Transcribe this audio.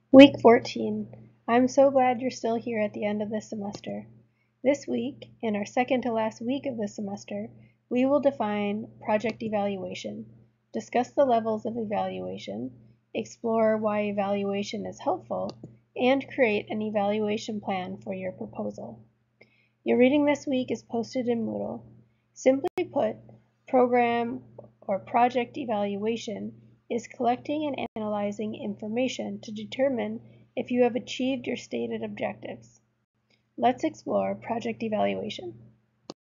Week 14. I'm so glad you're still here at the end of this semester. This week, in our second to last week of this semester, we will define project evaluation, discuss the levels of evaluation, explore why evaluation is helpful, and create an evaluation plan for your proposal. Your reading this week is posted in Moodle. Simply put, program or project evaluation is collecting and analyzing information to determine if you have achieved your stated objectives. Let's explore project evaluation.